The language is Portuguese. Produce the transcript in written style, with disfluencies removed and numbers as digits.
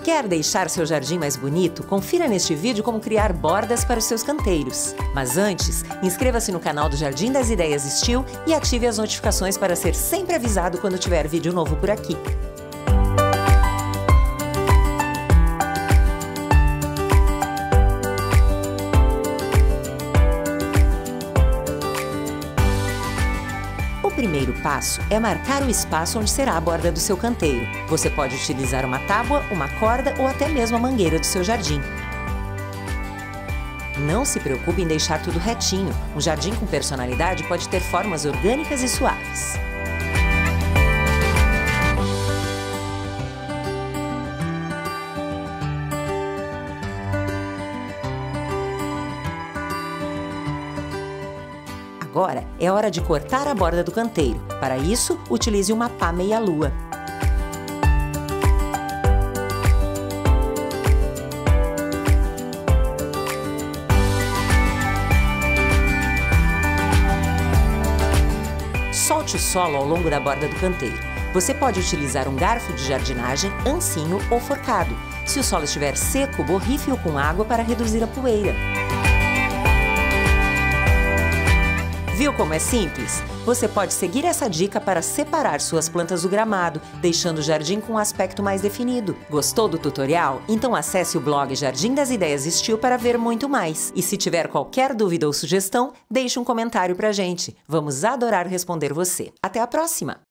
Quer deixar seu jardim mais bonito? Confira neste vídeo como criar bordas para os seus canteiros. Mas antes, inscreva-se no canal do Jardim das Ideias Steel e ative as notificações para ser sempre avisado quando tiver vídeo novo por aqui. O primeiro passo é marcar o espaço onde será a borda do seu canteiro. Você pode utilizar uma tábua, uma corda ou até mesmo a mangueira do seu jardim. Não se preocupe em deixar tudo retinho. Um jardim com personalidade pode ter formas orgânicas e suaves. Agora é hora de cortar a borda do canteiro. Para isso, utilize uma pá meia-lua. Solte o solo ao longo da borda do canteiro. Você pode utilizar um garfo de jardinagem, ancinho ou forcado. Se o solo estiver seco, borrife-o com água para reduzir a poeira. Viu como é simples? Você pode seguir essa dica para separar suas plantas do gramado, deixando o jardim com um aspecto mais definido. Gostou do tutorial? Então acesse o blog Jardim das Ideias Steel para ver muito mais. E se tiver qualquer dúvida ou sugestão, deixe um comentário pra gente. Vamos adorar responder você. Até a próxima!